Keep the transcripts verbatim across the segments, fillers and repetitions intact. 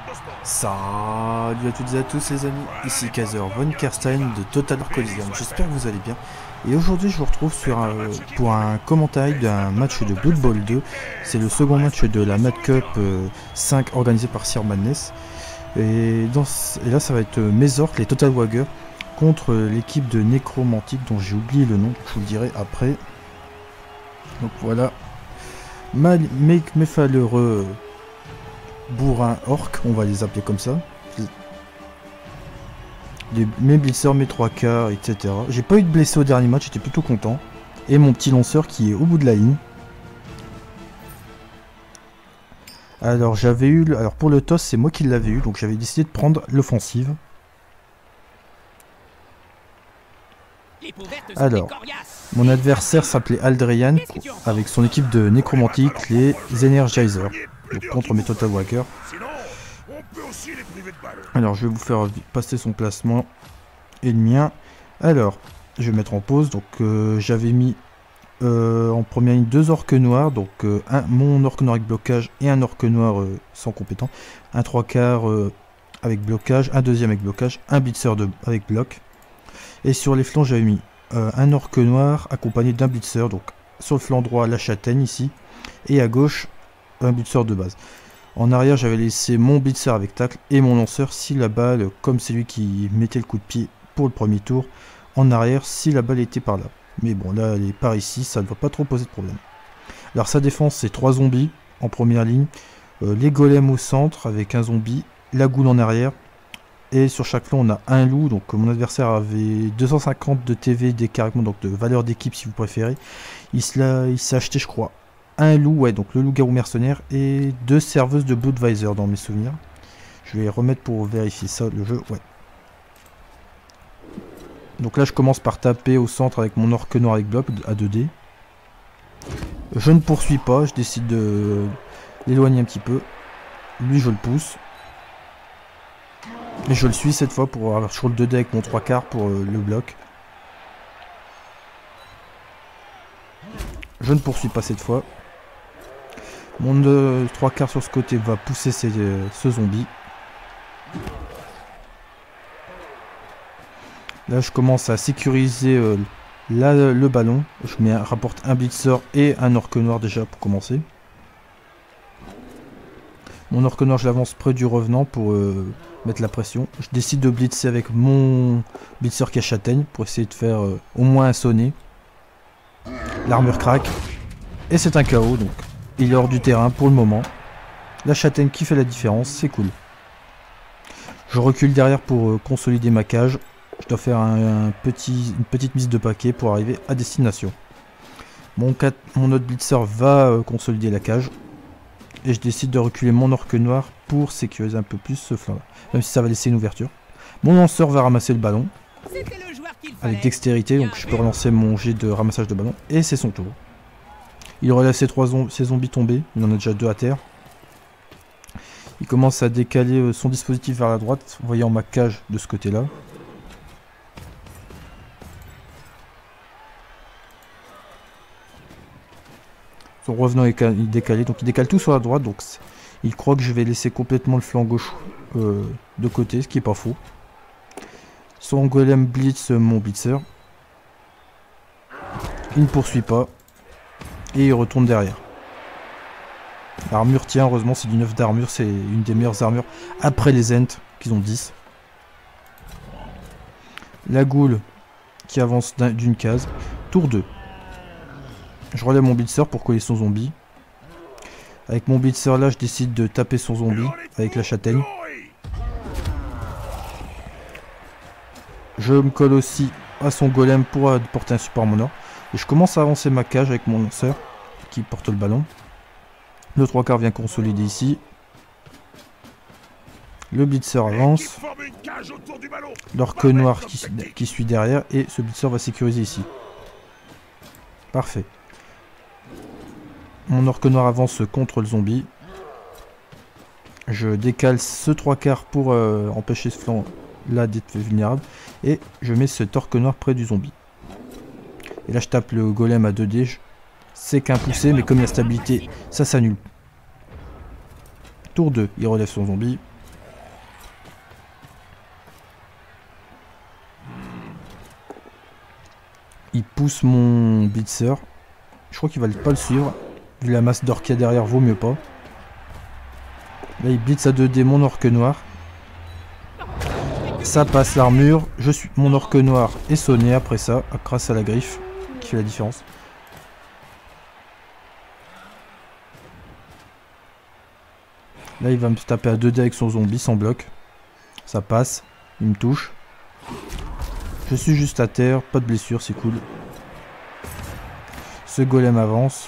Salut à toutes et à tous les amis, ici Kaiser von Kerstein de Total War Coliseum, j'espère que vous allez bien. Et aujourd'hui je vous retrouve sur un, pour un commentaire d'un match de Blood Bowl deux. C'est le second match de la Mad Cup euh, cinq organisé par Sir Madness. Et, dans, et là ça va être euh, Mésork, les Total Warriors, contre euh, l'équipe de Nécromantique dont j'ai oublié le nom, je vous le dirai après. Donc voilà, Mal, Make Méfalheureux bourrin orc, on va les appeler comme ça. Les, mes blitzers, mes trois quarts, et cetera. J'ai pas eu de blessé au dernier match, j'étais plutôt content. Et mon petit lanceur qui est au bout de la ligne. Alors j'avais eu, le, alors pour le toss c'est moi qui l'avais eu, donc j'avais décidé de prendre l'offensive. Alors, mon adversaire s'appelait Aldrian, avec son équipe de nécromantique, les Energizers, donc contre mes Total Walkers. Alors, je vais vous faire passer son placement et le mien. Alors, je vais mettre en pause. Donc, euh, j'avais mis euh, en première ligne deux orques noirs, donc euh, un, mon orque noir avec blocage et un orque noir euh, sans compétent. Un trois quarts euh, avec blocage, un deuxième avec blocage, un blitzer de, avec bloc. Et sur les flancs, j'avais mis euh, un orque noir accompagné d'un blitzer. Donc sur le flanc droit, la châtaigne ici. Et à gauche, un blitzer de base. En arrière, j'avais laissé mon blitzer avec tacle et mon lanceur si la balle, comme c'est lui qui mettait le coup de pied pour le premier tour, en arrière si la balle était par là. Mais bon, là, elle est par ici, ça ne va pas trop poser de problème. Alors sa défense, c'est trois zombies en première ligne. Euh, les golems au centre avec un zombie. La goule en arrière. Et sur chaque flanc, on a un loup. Donc mon adversaire avait deux cent cinquante de T V, des carrément, donc de valeur d'équipe si vous préférez. Il s'est acheté, je crois, un loup, ouais, donc le loup-garou mercenaire, et deux serveuses de Bloodvisor dans mes souvenirs. Je vais remettre pour vérifier ça, le jeu, ouais. Donc là, je commence par taper au centre avec mon orque noir avec bloc à deux D. Je ne poursuis pas, je décide de l'éloigner un petit peu. Lui, je le pousse. Et je le suis cette fois pour avoir sur le deux D avec mon trois quarts pour euh, le bloc. Je ne poursuis pas cette fois. Mon euh, trois quarts sur ce côté va pousser ces, euh, ce zombie. Là je commence à sécuriser euh, là, le ballon. Je mets un, rapporte un blitzer et un orque noir déjà pour commencer. Mon orque noir, je l'avance près du revenant pour euh, mettre la pression. Je décide de blitzer avec mon blitzer qui a châtaigne pour essayer de faire euh, au moins un sonnet. L'armure craque. Et c'est un K O, donc il est hors du terrain pour le moment. La châtaigne qui fait la différence, c'est cool. Je recule derrière pour euh, consolider ma cage. Je dois faire un, un petit, une petite mise de paquet pour arriver à destination. Mon, mon autre blitzer va euh, consolider la cage. Et je décide de reculer mon orque noir pour sécuriser un peu plus ce flanc là. Même si ça va laisser une ouverture. Mon lanceur va ramasser le ballon. Avec dextérité, donc je peux relancer mon jet de ramassage de ballon. Et c'est son tour. Il relève ses trois zombies, ses zombies tombés. Il en a déjà deux à terre. Il commence à décaler son dispositif vers la droite, voyant ma cage de ce côté-là. Son revenant est décalé, donc il décale tout sur la droite, donc il croit que je vais laisser complètement le flanc gauche euh, de côté, ce qui est pas faux. Son golem blitz mon blitzer. Il ne poursuit pas. Et il retourne derrière. L'armure tient, heureusement c'est du neuf d'armure, c'est une des meilleures armures après les Ents, qui ont dix. La goule qui avance d'une case. Tour deux. Je relève mon blitzer pour coller son zombie. Avec mon blitzer là, je décide de taper son zombie avec la châtaigne. Je me colle aussi à son golem pour porter un support monor. Et je commence à avancer ma cage avec mon lanceur qui porte le ballon. Le trois quarts vient consolider ici. Le blitzer avance. L'orque noir qui, qui suit derrière. Et ce blitzer va sécuriser ici. Parfait. Mon orque noir avance contre le zombie. Je décale ce trois quarts pour euh, empêcher ce flanc là d'être vulnérable. Et je mets cet orque noir près du zombie. Et là je tape le golem à deux D. C'est qu'un poussé, mais comme il y a stabilité, ça s'annule. Tour deux, il relève son zombie. il pousse mon blitzer. Je crois qu'il va pas le suivre. Vu la masse d'or qu'il y a derrière, vaut mieux pas. Là, il blitz à deux D mon orque noir. Ça passe l'armure. Je suis mon orque noir est sonné après ça, grâce à la griffe qui fait la différence. Là, il va me taper à deux D avec son zombie sans bloc. Ça passe. Il me touche. Je suis juste à terre. Pas de blessure, c'est cool. Ce golem avance.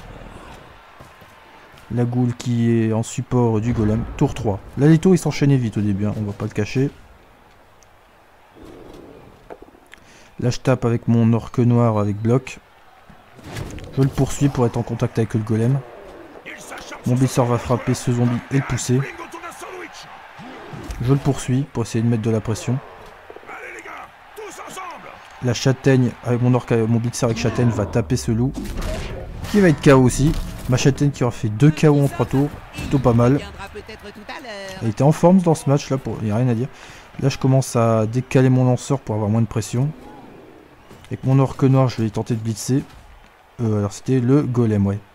La goule qui est en support du golem. Tour trois. Là, les tours, ils s'enchaînaient vite au début. Hein. On va pas le cacher. Là, je tape avec mon orque noir avec bloc. Je le poursuis pour être en contact avec le golem. Mon blitzer va frapper ce zombie et le pousser. Je le poursuis pour essayer de mettre de la pression. La châtaigne, avec mon orque, mon blitzer avec châtaigne, va taper ce loup. Qui va être K O aussi. Ma châtaigne qui aura fait deux K O en trois tours. Plutôt pas mal. Elle était en forme dans ce match là, il n'y a rien à dire. Là, je commence à décaler mon lanceur pour avoir moins de pression. Avec mon orque noir, je vais tenter de blitzer. Euh, alors, c'était le golem, ouais.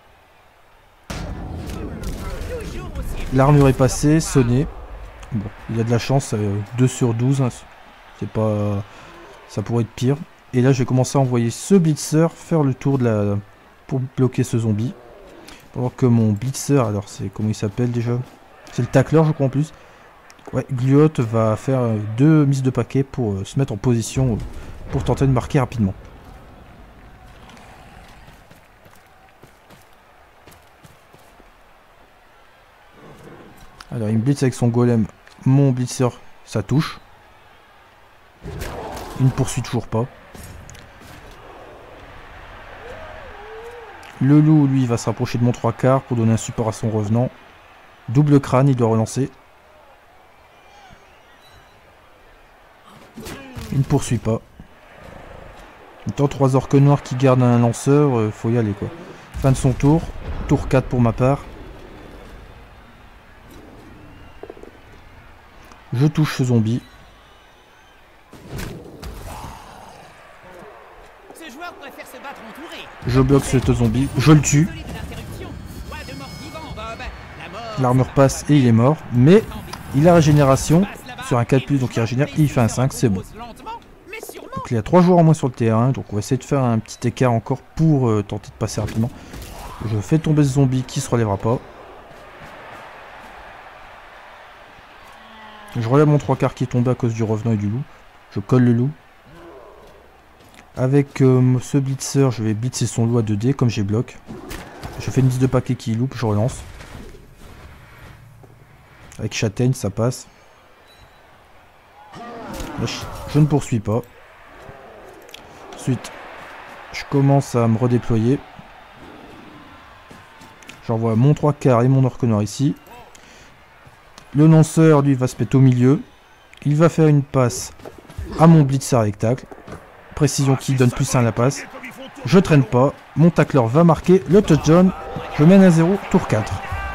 L'armure est passée, sonné. Bon, il a de la chance, euh, deux sur douze. Hein, c'est pas... Ça pourrait être pire. Et là, je vais commencer à envoyer ce blitzer faire le tour de la... pour bloquer ce zombie. Pendant que mon blitzer, alors c'est comment il s'appelle déjà? C'est le tacleur, je crois en plus. Ouais, Gluot va faire euh, deux mises de paquet pour euh, se mettre en position euh, pour tenter de marquer rapidement. Alors, il me blitz avec son golem. Mon blitzer, ça touche. Il ne poursuit toujours pas. Le loup, lui, va se rapprocher de mon trois quarts pour donner un support à son revenant. Double crâne, il doit relancer. Il ne poursuit pas. Étant trois orques noirs qui gardent un lanceur, euh, faut y aller quoi. Fin de son tour. Tour quatre pour ma part. Je touche ce zombie. Je bloque ce zombie. Je le tue. L'armure passe et il est mort. Mais il a régénération sur un quatre plus, donc il régénère et il fait un cinq, c'est bon. Donc il y a trois joueurs en moins sur le terrain, donc on va essayer de faire un petit écart encore pour euh, tenter de passer rapidement. Je fais tomber ce zombie qui se relèvera pas. Je relève mon trois quarts qui est tombé à cause du revenant et du loup. Je colle le loup. Avec euh, ce blitzer, je vais blitzer son loup à deux D comme j'ai bloc. Je fais une mise de paquet qui loupe, je relance. Avec châtaigne, ça passe. Là, je, je ne poursuis pas. Ensuite, je commence à me redéployer. J'envoie mon trois quarts et mon orque noir ici. Le lanceur, lui, va se mettre au milieu. Il va faire une passe à mon blitzer avec tacle. Précision qui donne plus un à la passe. Je traîne pas. Mon tacleur va marquer le touchdown. Je mène à zéro, tour quatre.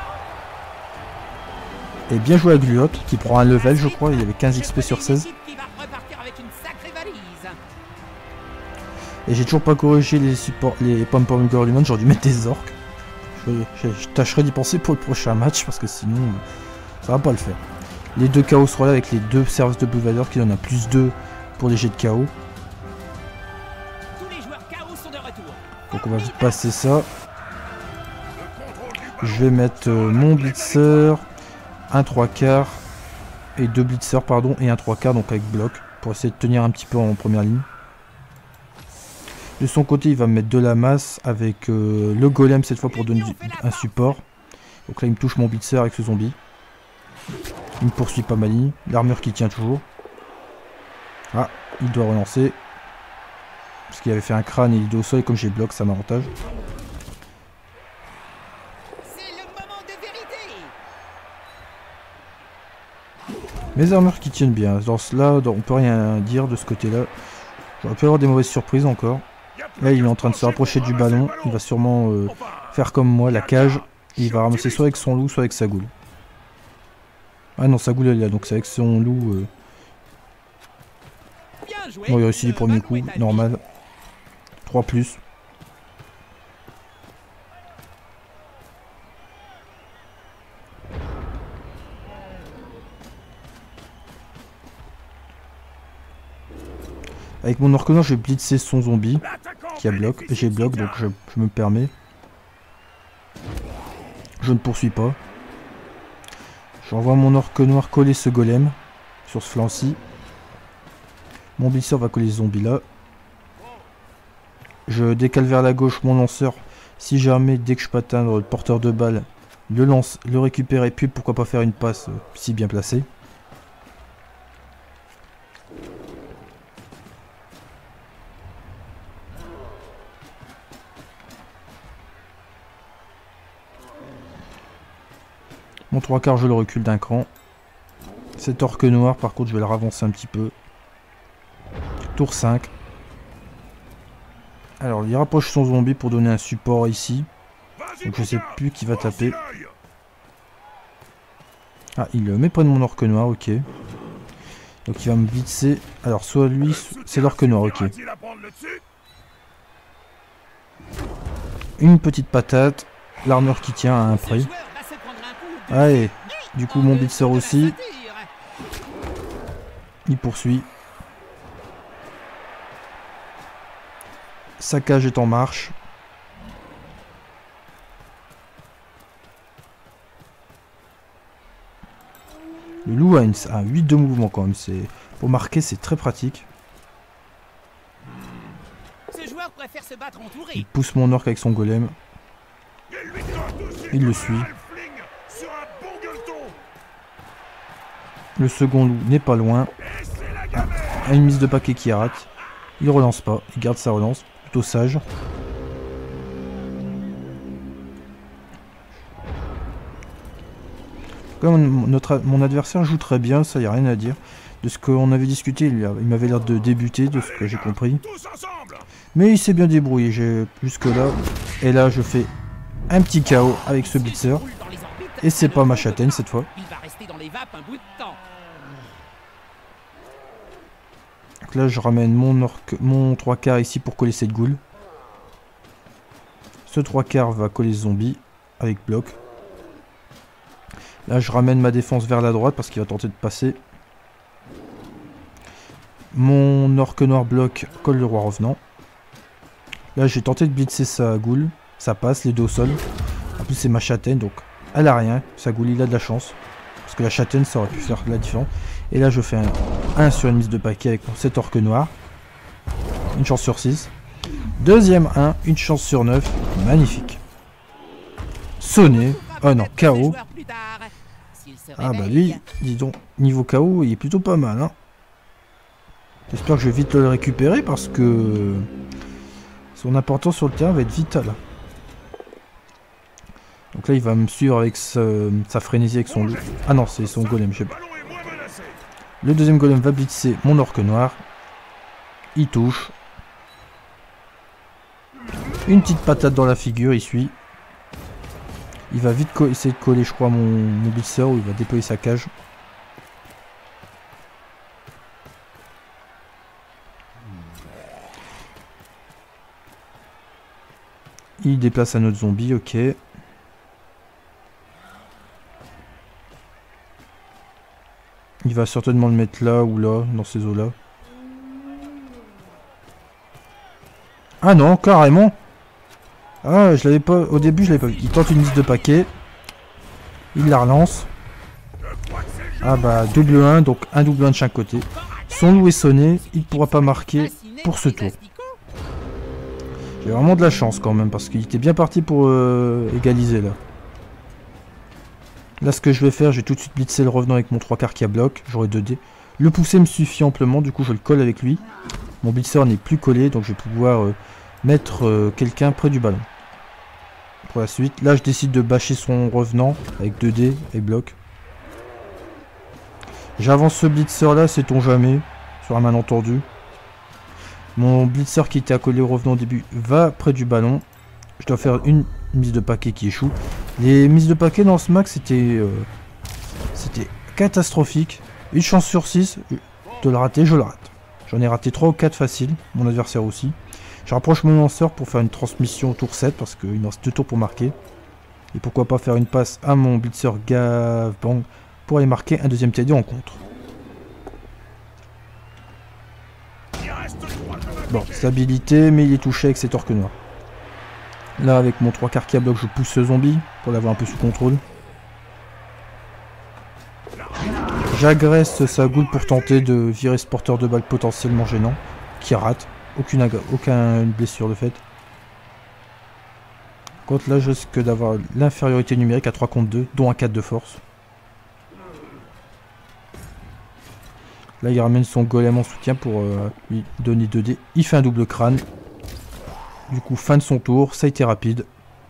Et bien joué à Gluot, qui prend un level, je crois. Il y avait quinze X P sur seize. Et j'ai toujours pas corrigé les supports, les pom-pom girl, j'aurais dû mettre des orques. Je, je, je tâcherai d'y penser pour le prochain match, parce que sinon, ça va pas le faire. Les deux K O seront là avec les deux services de Blue Valor qui donnent un plus deux pour les jets de K O. Donc on va vite passer ça. Je vais mettre euh, mon blitzer, un trois quarts, et deux blitzers, pardon, et un trois quarts, donc avec bloc, pour essayer de tenir un petit peu en première ligne. De son côté, il va me mettre de la masse avec euh, le golem cette fois pour donner un support. Donc là, il me touche mon blitzer avec ce zombie. Il me poursuit pas ma ligne. L'armure qui tient toujours. Ah, il doit relancer. Parce qu'il avait fait un crâne et il est au sol. Et comme j'ai bloc, ça m'avantage. Mes armures qui tiennent bien. Dans cela, on peut rien dire de ce côté-là. J'aurais pu avoir des mauvaises surprises encore. Là, il est en train de se rapprocher du ballon. Il va sûrement euh, faire comme moi, la cage. Et il va ramasser soit avec son loup, soit avec sa goule. Ah non, sa goule elle est là, donc c'est avec son loup. Euh... Bon, il a réussi les premiers coups, normal. trois plus. Avec mon orque noir, je vais blitzer son zombie qui a bloc. J'ai bloc, donc je, je me permets. Je ne poursuis pas. J'envoie mon orque noir coller ce golem sur ce flanc-ci. Mon blitzer va coller ce zombie là. Je décale vers la gauche mon lanceur. Si jamais, dès que je peux atteindre le porteur de balle, le lance, le récupérer, puis pourquoi pas faire une passe euh, si bien placée. Mon trois quarts, je le recule d'un cran. Cet orque noir, par contre, je vais le ravancer un petit peu. Tour cinq. Alors, il rapproche son zombie pour donner un support ici. Donc, je sais plus qui va taper. Ah, il le met près de mon orque noir, ok. Donc, il va me blitzer. Alors, soit lui, c'est l'orque noir, ok. Une petite patate. L'armure qui tient à un près. Allez, du coup mon blitzer aussi. Il poursuit. Sa cage est en marche. Le loup a, une, a huit de mouvement quand même. Pour marquer, c'est très pratique. Il pousse mon orque avec son golem. Il le suit. Le second loup n'est pas loin. Ah, une mise de paquet qui rate. Il relance pas. Il garde sa relance. Plutôt sage. Comme notre, mon adversaire joue très bien, ça y a rien à dire. De ce qu'on avait discuté, il, il m'avait l'air de débuter, de ce que j'ai compris. Mais il s'est bien débrouillé jusque là. Et là, je fais un petit K O avec ce blitzer. Et c'est pas ma châtaigne cette fois. Donc là, je ramène mon, orque, mon trois quarts ici pour coller cette goule. Ce trois quarts va coller ce zombie avec bloc. Là, je ramène ma défense vers la droite parce qu'il va tenter de passer. Mon orque noir bloc colle le roi revenant. Là, j'ai tenté de blitzer sa goule. Ça passe, les deux au sol. En plus, c'est ma châtaigne, donc elle a rien. Sa goule, il a de la chance. Parce que la châtaigne, ça aurait pu faire la différence. Et là, je fais un un sur une mise de paquet avec cet orque noir. Une chance sur six. Deuxième un, une chance sur neuf. Magnifique. Sonné. Oh non, K O. Ah bah lui, dis donc, niveau K O, il est plutôt pas mal. Hein. J'espère que je vais vite le récupérer parce que son importance sur le terrain va être vitale. Donc là, il va me suivre avec sa, sa frénésie avec son loup. Ah non, c'est son golem, je sais pas. Le deuxième golem va blitzer mon orque noir. Il touche. Une petite patate dans la figure, il suit. Il va vite essayer de coller, je crois, mon, mon blitzer où il va déployer sa cage. Il déplace un autre zombie, ok. Il va certainement le mettre là ou là, dans ces eaux-là. Ah non, carrément. Ah, je l'avais pas... Au début, je l'avais pas vu. Il tente une mise de paquet. Il la relance. Ah bah, double un, donc un double un de chaque côté. Son loup est sonné. Il ne pourra pas marquer pour ce tour. J'ai vraiment de la chance quand même, parce qu'il était bien parti pour euh, égaliser là. Là, ce que je vais faire, je vais tout de suite blitzer le revenant avec mon trois quarts qui a bloc. J'aurai deux dés. Le pousser me suffit amplement, du coup je le colle avec lui. Mon blitzer n'est plus collé, donc je vais pouvoir euh, mettre euh, quelqu'un près du ballon. Pour la suite, là je décide de bâcher son revenant avec deux dés et bloc. J'avance ce blitzer là, sait-on jamais, sur un malentendu. Mon blitzer qui était accolé au revenant au début va près du ballon. Je dois faire une mise de paquet qui échoue. Les mises de paquet dans ce max, c'était euh, c'était catastrophique. Une chance sur six de le rater, je le rate. J'en ai raté trois ou quatre faciles, mon adversaire aussi. Je rapproche mon lanceur pour faire une transmission au tour sept parce qu'il me reste deux tours pour marquer. Et pourquoi pas faire une passe à mon blitzer Gav Bang pour aller marquer un deuxième T D en contre. Bon, stabilité, mais il est touché avec cet orque noir. Là, avec mon trois quarts qui a bloc, je pousse ce zombie pour l'avoir un peu sous contrôle. J'agresse sa goule pour tenter de virer ce porteur de balle potentiellement gênant, qui rate. Aucune, aucune blessure de fait. Contre là, je risque d'avoir l'infériorité numérique à trois contre deux, dont un quatre de force. Là, il ramène son golem en soutien pour euh, lui donner deux dés. Il fait un double crâne. Du coup, fin de son tour. Ça a été rapide.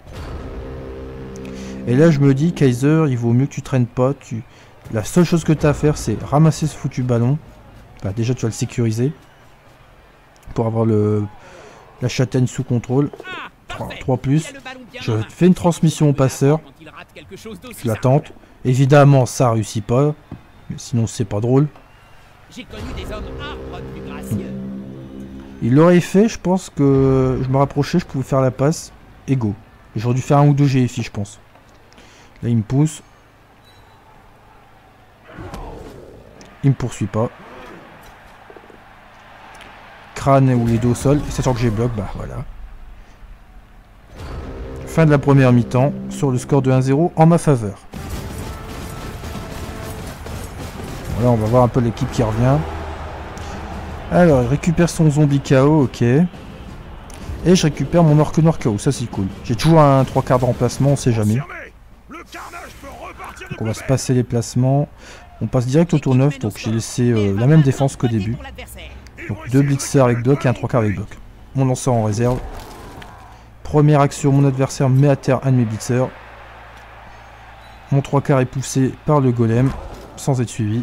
Et là, je me dis, Kaiser, il vaut mieux que tu traînes pas. Tu... La seule chose que tu as à faire, c'est ramasser ce foutu ballon. Enfin, déjà, tu vas le sécuriser. Pour avoir le la châtaigne sous contrôle. trois plus. Je fais une transmission au passeur. Je la tente. Évidemment, ça réussit pas. Mais sinon, c'est pas drôle. Il l'aurait fait, je pense que je me rapprochais, je pouvais faire la passe. Et go. J'aurais dû faire un ou deux G F I, je pense. Là, il me pousse. Il me poursuit pas. Crâne ou les dos au sol. Et ça sort que j'ai bloc, bah voilà. Fin de la première mi-temps sur le score de un zéro en ma faveur. Voilà, on va voir un peu l'équipe qui revient. Alors, il récupère son zombie K O, ok. Et je récupère mon orque noir K O, ça c'est cool. J'ai toujours un trois quarts de remplacement, on sait jamais. Donc on va se passer les placements. On passe direct au tour neuf, donc j'ai laissé euh, la même défense qu'au début. Donc deux blitzers avec bloc et un trois quarts avec bloc. Mon lanceur en réserve. Première action, mon adversaire met à terre un de mes blitzers. Mon trois quarts est poussé par le golem, sans être suivi.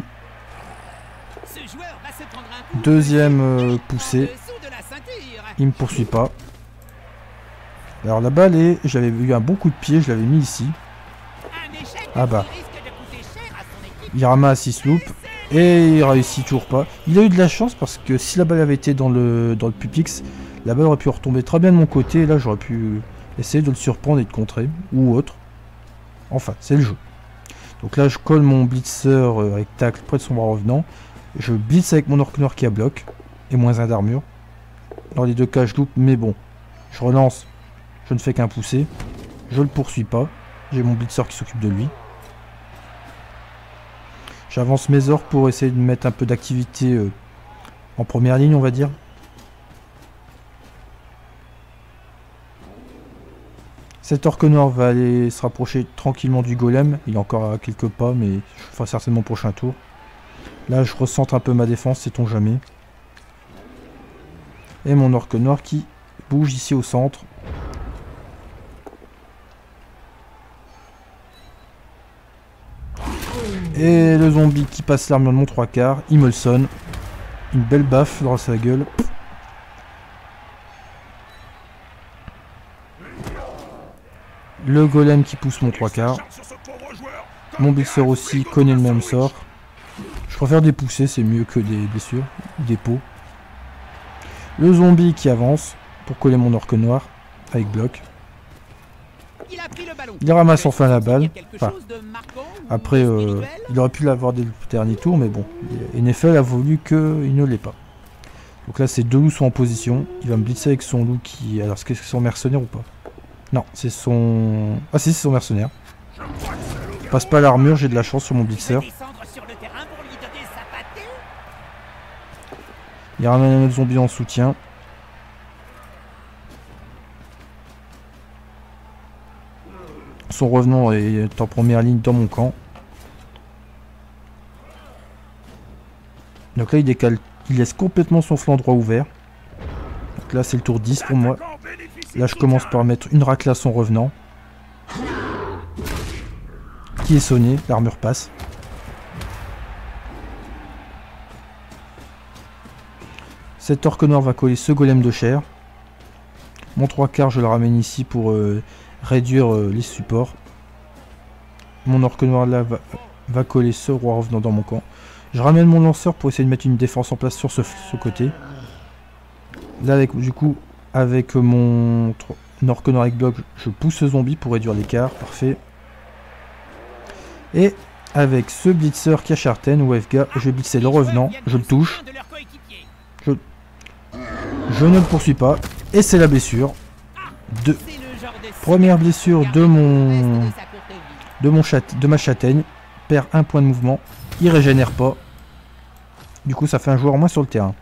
Deuxième euh, poussée. Il me poursuit pas. Alors la balle est... J'avais eu un bon coup de pied, je l'avais mis ici. Ah bah. Il ramasse, il se loupe. Et il réussit toujours pas. Il a eu de la chance parce que si la balle avait été dans le, dans le pupix, la balle aurait pu retomber très bien de mon côté. Et là j'aurais pu essayer de le surprendre et de contrer. Ou autre. Enfin, c'est le jeu. Donc là je colle mon blitzer euh, avec tacle près de son bras revenant. Je blitz avec mon orque noir qui a bloc. Et moins un d'armure. Dans les deux cas je loupe, mais bon. Je relance. Je ne fais qu'un pousser. Je le poursuis pas. J'ai mon blitzer qui s'occupe de lui. J'avance mes orques pour essayer de mettre un peu d'activité euh, en première ligne, on va dire. Cet orque noir va aller se rapprocher tranquillement du golem. Il est encore à quelques pas, mais je ferai certainement mon prochain tour. Là, je recentre un peu ma défense, sait-on jamais. Et mon orque noir qui bouge ici au centre. Et le zombie qui passe l'armure de mon trois quarts, il me le sonne. Une belle baffe dans sa gueule. Le golem qui pousse mon trois quarts. Mon blitzer aussi connaît le même sort. Je préfère des poussées, c'est mieux que des blessures, des pots. Le zombie qui avance pour coller mon orque noir avec bloc. Il ramasse enfin la balle. Enfin, après, euh, il aurait pu l'avoir dès le dernier tour, mais bon. N F L a voulu qu'il ne l'ait pas. Donc là, ces deux loups sont en position. Il va me blitzer avec son loup qui... Alors, est-ce que c'est son mercenaire ou pas? Non, c'est son... Ah si, c'est son mercenaire. Je passe pas l'armure, j'ai de la chance sur mon blitzer. Il ramène un autre zombie en soutien. Son revenant est en première ligne dans mon camp. Donc là il décale, il laisse complètement son flanc droit ouvert. Donc là c'est le tour dix pour moi. Là je commence par mettre une raclée à son revenant. Qui est sonné, l'armure passe. Cet orque noir va coller ce golem de chair. Mon trois quarts je le ramène ici pour euh, réduire euh, les supports. Mon orque noir là va, va coller ce roi revenant dans mon camp. Je ramène mon lanceur pour essayer de mettre une défense en place sur ce, ce côté. Là avec du coup Avec mon orque noir avec bloc, je pousse ce zombie pour réduire l'écart. Parfait. Et avec ce blitzer qui a Charten ou F G A, je vais blitzer le revenant. Je le touche. Je, je ne le poursuis pas. Et c'est la blessure. De... Première blessure de mon... De, mon chat... de ma châtaigne. Perd un point de mouvement. Il régénère pas. Du coup, ça fait un joueur en moins sur le terrain.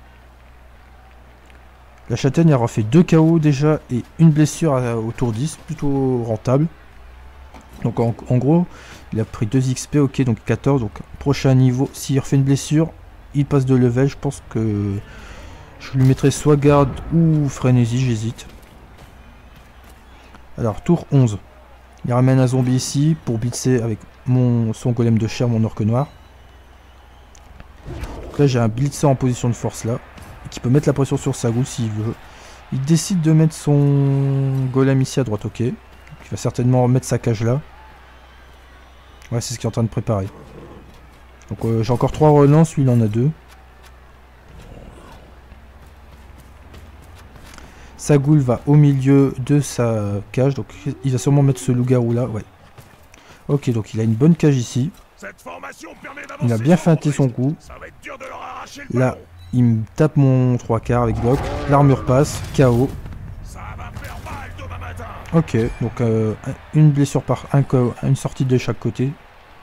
La châtaigne aura fait deux K O déjà et une blessure à, au tour dix. Plutôt rentable. Donc en, en gros, il a pris deux X P. Ok, donc quatorze. Donc prochain niveau, s'il refait une blessure, il passe de level. Je pense que je lui mettrai soit garde ou frénésie. J'hésite. Alors, tour onze. Il ramène un zombie ici pour blitzer avec mon, son golem de chair, mon orque noir. Donc là, j'ai un blitzer en position de force là, qui peut mettre la pression sur sa goule s'il veut. Il décide de mettre son golem ici à droite, ok. Il va certainement mettre sa cage là. Ouais, c'est ce qu'il est en train de préparer. Donc euh, j'ai encore trois relances, lui il en a deux. Sa goule va au milieu de sa cage, donc il va sûrement mettre ce loup-garou là, ouais. Ok, donc il a une bonne cage ici. Il a bien feinté son coup. Là, il me tape mon trois quarts avec bloc. L'armure passe, K O. Ok, donc euh, une blessure par un, une sortie de chaque côté.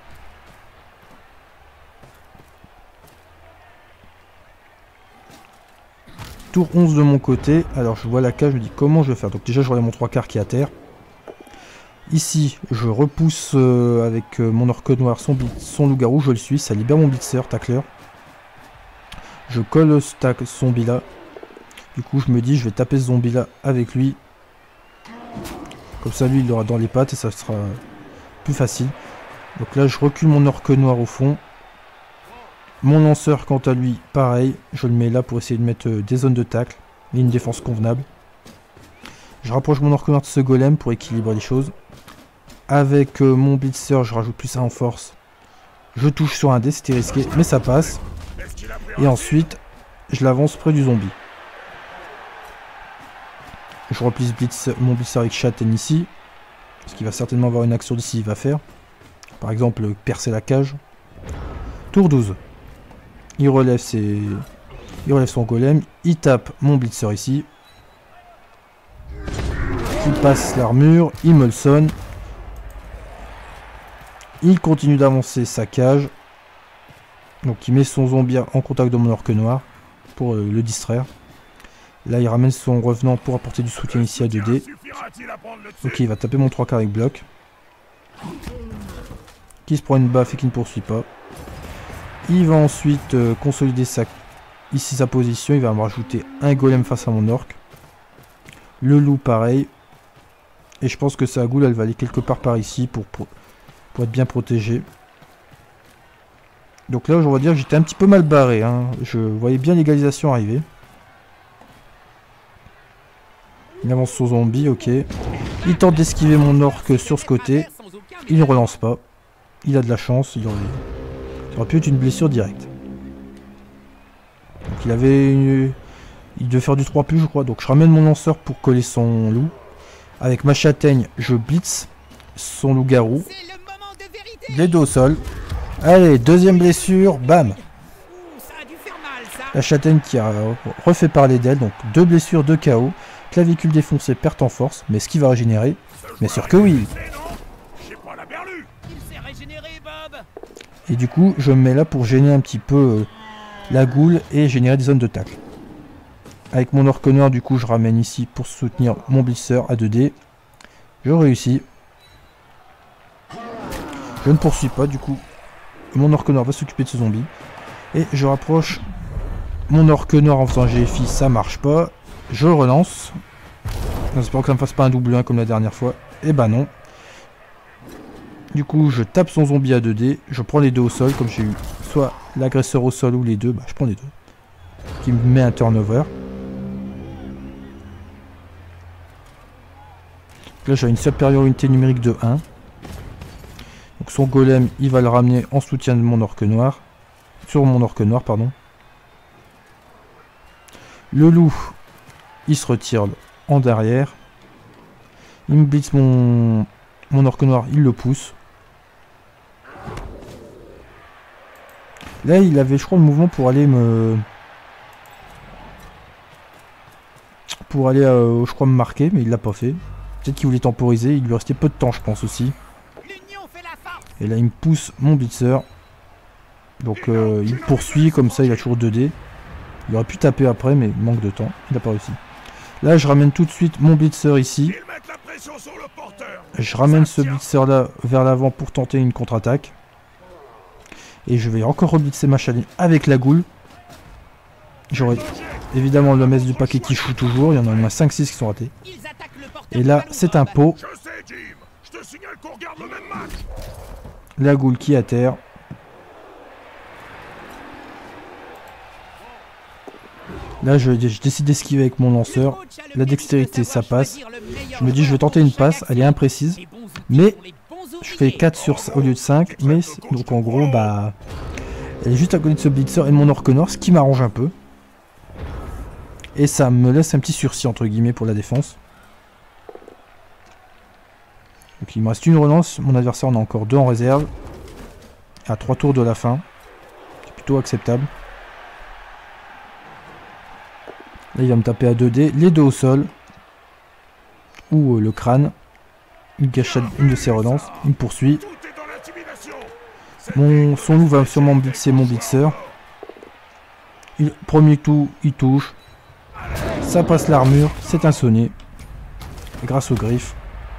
Tour onze de mon côté. Alors je vois la cage, je me dis comment je vais faire. Donc déjà je regarde mon trois quarts qui est à terre. Ici je repousse euh, avec euh, mon orque noir son, son loup-garou, je le suis, ça libère mon blitzer, tacler. Je colle ce zombie là. Du coup je me dis je vais taper ce zombie là avec lui. Comme ça lui il l'aura dans les pattes et ça sera plus facile. Donc là je recule mon orque noir au fond. Mon lanceur quant à lui pareil, je le mets là pour essayer de mettre euh, des zones de tacle et une défense convenable. Je rapproche mon orque noir de ce golem pour équilibrer les choses. Avec euh, mon blitzer je rajoute plus un en force. Je touche sur un dé, c'était risqué mais ça passe. Et ensuite je l'avance près du zombie. Je replie blitz, mon blitzer avec châtaigne ici. Parce qu'il va certainement avoir une action d'ici, il va faire. Par exemple percer la cage. Tour douze. Il relève, ses... il relève son golem. Il tape mon blitzer ici. Il passe l'armure. Il me le sonne. Il continue d'avancer sa cage. Donc il met son zombie en contact de mon orque noir. Pour euh, le distraire. Là il ramène son revenant pour apporter du soutien ici à deux dés. Ok, il va taper mon trois quarts avec bloc. Qui se prend une baffe et qui ne poursuit pas. Il va ensuite euh, consolider sa, ici sa position. Il va me rajouter un golem face à mon orque. Le loup pareil. Et je pense que sa goule elle va aller quelque part par ici pour, pour, pour être bien protégée. Donc là je dois dire que j'étais un petit peu mal barré. Hein. Je voyais bien l'égalisation arriver. Il avance son zombie, ok. Il tente d'esquiver mon orque sur ce côté. Il ne relance pas. Il a de la chance. Il aurait, ça aurait pu être une blessure directe. Donc il avait une... Il devait faire du trois plus je crois. Donc je ramène mon lanceur pour coller son loup. Avec ma châtaigne, je blitz son loup-garou. Les deux au sol. Allez, deuxième blessure. Bam. La châtaigne qui a refait parler d'elle. Donc deux blessures, deux K O. Clavicule défoncée, perte en force. Mais est-ce qu'il va régénérer? Bien sûr que oui. Et du coup, je me mets là pour gêner un petit peu euh, la goule et générer des zones de tacle. Avec mon orque noir, du coup, je ramène ici pour soutenir mon blitzer à deux dés. Je réussis. Je ne poursuis pas, du coup. Mon orque noir va s'occuper de ce zombie. Et je rapproche mon orque noir en faisant G F I, ça marche pas. Je relance. J'espère que ça ne me fasse pas un double un comme la dernière fois. Et bah non. Du coup, je tape son zombie à deux dés. Je prends les deux au sol, comme j'ai eu soit l'agresseur au sol ou les deux. Bah, je prends les deux. Qui me met un turnover. Là, j'ai une supériorité numérique de un. Donc son golem, il va le ramener en soutien de mon orque noir. Sur mon orque noir, pardon. Le loup, il se retire en derrière. Il me blitz mon, mon orque noir, il le pousse. Là, il avait, je crois, le mouvement pour aller me... Pour aller, euh, je crois, me marquer, mais il l'a pas fait. Peut-être qu'il voulait temporiser, il lui restait peu de temps, je pense aussi. Et là, il me pousse mon blitzer. Donc, euh, il poursuit, comme ça, il a toujours deux dés. Il aurait pu taper après, mais manque de temps, il n'a pas réussi. Là, je ramène tout de suite mon blitzer ici. Je ramène ce blitzer là vers l'avant pour tenter une contre-attaque. Et je vais encore reblitzer ma chaline avec la goule. J'aurais évidemment le mess du paquet qui choue toujours. Il y en a au moins cinq six qui sont ratés. Et là, c'est un pot. La goule qui est à terre. Là, je, je décide d'esquiver avec mon lanceur. La dextérité, ça passe. Je me dis, je vais tenter une passe. Elle est imprécise. Mais je fais quatre sur au lieu de cinq. Mais donc en gros, bah, elle est juste à côté de ce blitzer et de mon orque noir, ce qui m'arrange un peu. Et ça me laisse un petit sursis, entre guillemets, pour la défense. Donc il me reste une relance. Mon adversaire en a encore deux en réserve. À trois tours de la fin. C'est plutôt acceptable. Là, il va me taper à deux dés, les deux au sol. Ou euh, le crâne. Il gâche une de ses relances. Il me poursuit. Mon, son loup va sûrement me blitzer mon blitzer. Il, premier coup, il touche. Ça passe l'armure. C'est un sonnet. Grâce aux griffes.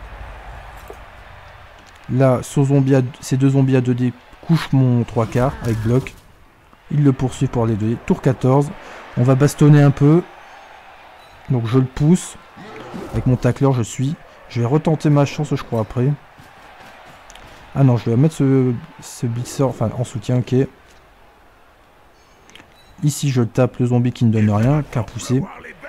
Là, son zombie à, ces deux zombies à deux dés couchent mon trois quarts avec bloc. Il le poursuit pour les deux dés. Tour quatorze. On va bastonner un peu. Donc je le pousse. Avec mon tacleur, je suis. Je vais retenter ma chance, je crois, après. Ah non, je vais mettre ce, ce blitzer, enfin, en soutien, ok. Ici, je tape le zombie qui ne donne rien, qu'un poussé.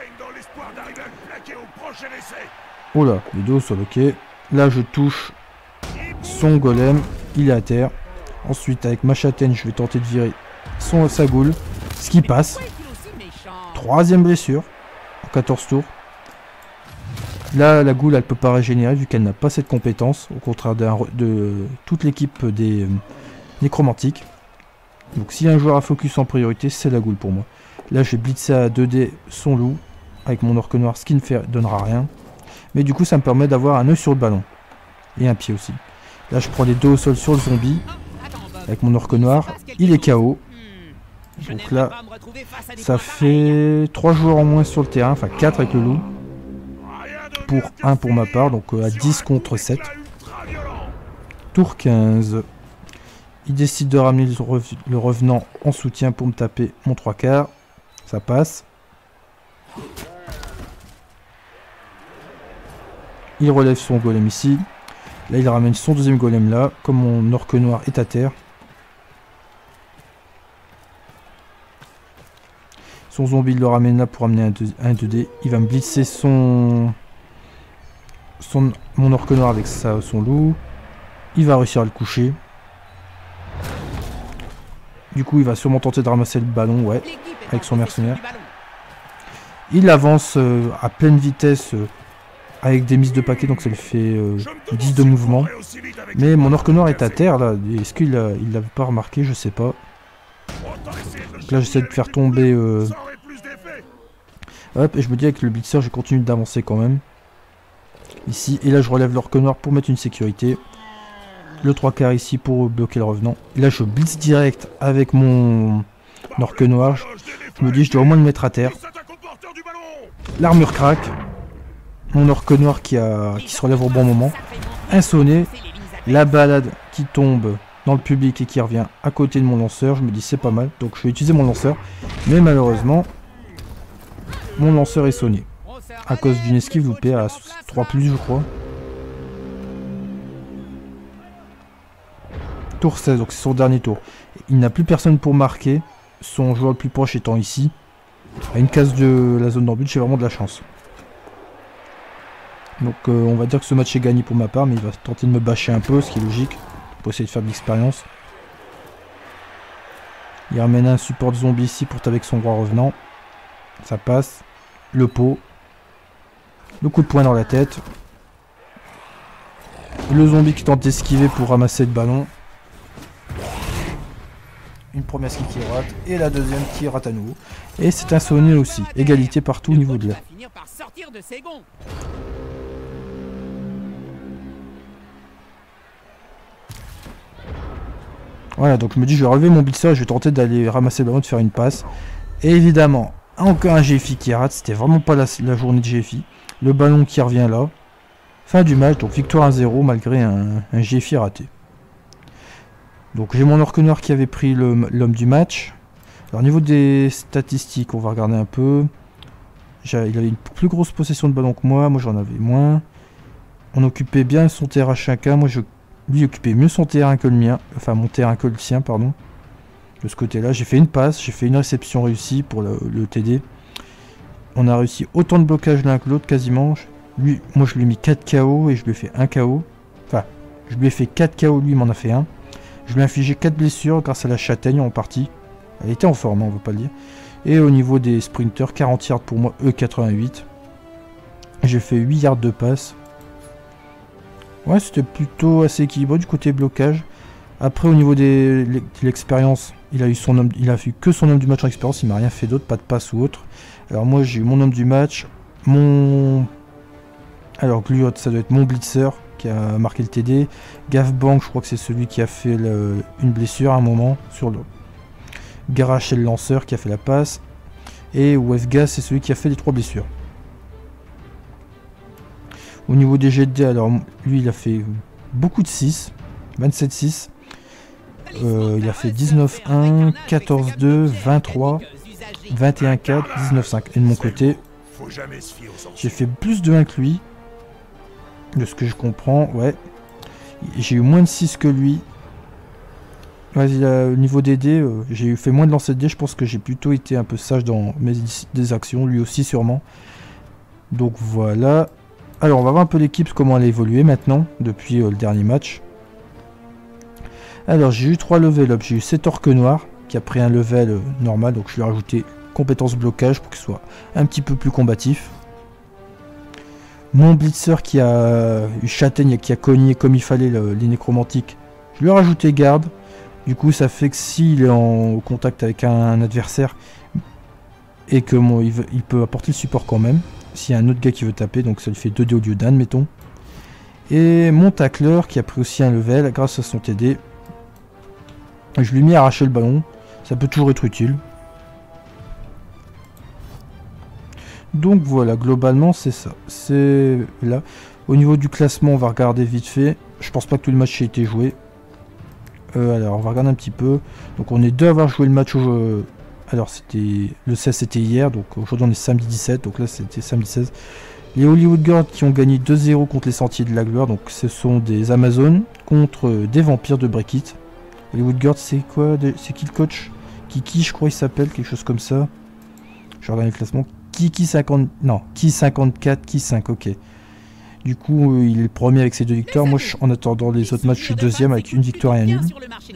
Oh là, les deux au sol, ok. Là, je touche son golem. Il est à terre. Ensuite, avec ma châtaigne, je vais tenter de virer son, sa goule. Ce qui passe. Troisième blessure. quatorze tours. Là, la goule, elle peut pas régénérer vu qu'elle n'a pas cette compétence, au contraire de, de toute l'équipe des euh, nécromantiques. Donc, si un joueur a focus en priorité, c'est la goule pour moi. Là, je vais blitzer à deux dés son loup avec mon orque noir, ce qui ne fait, donnera rien. Mais du coup, ça me permet d'avoir un œuf sur le ballon et un pied aussi. Là, je prends les deux au sol sur le zombie avec mon orque noir. Il est K O. Donc là, ça fait trois joueurs en moins sur le terrain, enfin quatre avec le loup. Pour un pour ma part, donc à dix contre sept. Tour quinze. Il décide de ramener le revenant en soutien pour me taper mon trois quarts. Ça passe. Il relève son golem ici. Là, il ramène son deuxième golem là, comme mon orque noir est à terre. Son zombie, il le ramène là pour amener un deux dés. Il va me blitzer son... son... mon orque noir avec sa... son loup. Il va réussir à le coucher. Du coup, il va sûrement tenter de ramasser le ballon, ouais, avec son mercenaire. Il avance euh, à pleine vitesse euh, avec des mises de paquet, donc ça lui fait euh, dix de mouvement. Mais mon orque noir est à terre, là. Est-ce qu'il l'a il l'avait pas remarqué? Je sais pas. Donc là, j'essaie de faire tomber... Euh... Hop, et je me dis avec le blitzer, je continue d'avancer quand même. Ici, et là, je relève l'orque noir pour mettre une sécurité. Le trois quarts ici pour bloquer le revenant. Et là, je blitz direct avec mon orque noir. Je me dis, je dois au moins le mettre à terre. L'armure craque. Mon orque noir qui, a, qui se relève au bon moment. Un sonnet. La balade qui tombe dans le public et qui revient à côté de mon lanceur. Je me dis, c'est pas mal. Donc, je vais utiliser mon lanceur. Mais malheureusement, mon lanceur est sonné. À cause d'une esquive loupée à trois plus, je crois. Tour seize, donc c'est son dernier tour. Il n'a plus personne pour marquer. Son joueur le plus proche étant ici. À une case de la zone d'embut, j'ai vraiment de la chance. Donc euh, on va dire que ce match est gagné pour ma part, mais il va tenter de me bâcher un peu, ce qui est logique. Pour essayer de faire de l'expérience. Il ramène un support de zombie ici pour taper avec son roi revenant. Ça passe. Le pot. Le coup de poing dans la tête. Le zombie qui tente d'esquiver pour ramasser le ballon. Une première skill qui rate. Et la deuxième qui rate à nouveau. Et c'est un sonnet aussi. Égalité partout au niveau de là. Voilà, donc je me dis je vais relever mon blitzer et je vais tenter d'aller ramasser le ballon, de faire une passe. Et évidemment, encore un G F I qui rate. C'était vraiment pas la, la journée de G F I. Le ballon qui revient là. Fin du match, donc victoire un zéro malgré un, un G F I raté. Donc j'ai mon orque noir qui avait pris l'homme du match. Alors au niveau des statistiques, on va regarder un peu. Il avait une plus grosse possession de ballon que moi, moi j'en avais moins. On occupait bien son terrain chacun, moi je lui occupais mieux son terrain que le mien, enfin mon terrain que le sien, pardon. De ce côté-là, j'ai fait une passe, j'ai fait une réception réussie pour le, le T D. On a réussi autant de blocages l'un que l'autre quasiment. Lui, moi je lui ai mis quatre K O et je lui ai fait un K O. Enfin, je lui ai fait quatre K O, lui il m'en a fait un. Je lui ai infligé quatre blessures grâce à la châtaigne en partie. Elle était en forme, hein, on ne veut pas le dire. Et au niveau des sprinters, quarante yards pour moi, eux quatre-vingt-huit. J'ai fait huit yards de passe. Ouais, c'était plutôt assez équilibré du côté blocage. Après, au niveau de l'expérience, il a eu son homme, il a fait que son homme du match en expérience. Il m'a rien fait d'autre, pas de passe ou autre. Alors moi, j'ai eu mon homme du match, mon... Alors lui, ça doit être mon blitzer qui a marqué le T D. Gavbank, je crois que c'est celui qui a fait le... une blessure à un moment sur le... Garage, c'est le lanceur qui a fait la passe. Et Wefgas, c'est celui qui a fait les trois blessures. Au niveau des jets de dés, alors lui, il a fait beaucoup de six. vingt-sept six. Euh, il a fait dix-neuf un, quatorze deux, vingt-trois, vingt et un quatre, dix-neuf cinq. Et de mon côté, j'ai fait plus de un que lui. De ce que je comprends, ouais. J'ai eu moins de six que lui. Ouais, au niveau des dés, euh, j'ai fait moins de lancer de dés. Je pense que j'ai plutôt été un peu sage dans mes des actions. Lui aussi, sûrement. Donc voilà. Alors, on va voir un peu l'équipe, comment elle a évolué maintenant, depuis euh, le dernier match. Alors, j'ai eu trois level up. J'ai eu cet orque noir, qui a pris un level euh, normal. Donc, je lui ai rajouté compétence blocage pour qu'il soit un petit peu plus combatif. Mon blitzer qui a eu châtaigne et qui a cogné comme il fallait le, les nécromantiques. Je lui ai rajouté garde. Du coup, ça fait que s'il est en contact avec un, un adversaire et que bon, il, veut, il peut apporter le support quand même. S'il y a un autre gars qui veut taper, donc ça lui fait deux dés au lieu d'un, mettons. Et mon tacleur qui a pris aussi un level grâce à son T D. Je lui ai mis à arracher le ballon. Ça peut toujours être utile. Donc voilà, globalement c'est ça. C'est là. Au niveau du classement, on va regarder vite fait. Je pense pas que tout le match ait été joué. Euh, alors, on va regarder un petit peu. Donc on est deux à avoir joué le match au jeu. Alors c'était le seize, c'était hier, donc aujourd'hui on est samedi dix-sept, donc là c'était samedi seize. Les Hollywood Girls qui ont gagné deux zéro contre les Sentiers de la Gloire, donc ce sont des Amazones contre des vampires de Breakit. Hollywood Girls, c'est quoi? C'est qui le coach? Kiki, je crois il s'appelle, quelque chose comme ça. Je regarde le classement. Kiki cinquante, non, Ki cinquante-quatre, Ki cinq, ok. Du coup, euh, il est le premier avec ses deux victoires. Moi, je, en attendant les autres matchs, je suis deuxième avec une victoire et un nul.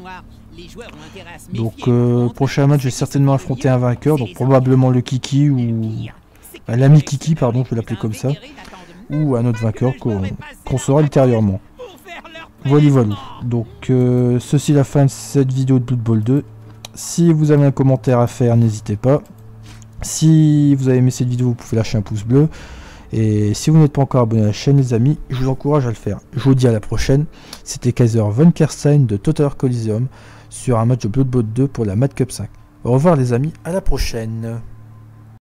Donc, euh, prochain match, je vais certainement affronter un vainqueur. Donc, probablement le Kiki ou... Euh, l'ami Kiki, pardon, je vais l'appeler comme ça. Ou un autre vainqueur qu'on qu'on saura ultérieurement. Voilà, voilà. Donc, euh, ceci est la fin de cette vidéo de Blood Bowl deux. Si vous avez un commentaire à faire, n'hésitez pas. Si vous avez aimé cette vidéo, vous pouvez lâcher un pouce bleu. Et si vous n'êtes pas encore abonné à la chaîne, les amis, je vous encourage à le faire. Je vous dis à la prochaine. C'était Kaiser von Kerstein de Total Coliseum sur un match de Blood Bowl deux pour la Mad Cup cinq. Au revoir les amis, à la prochaine.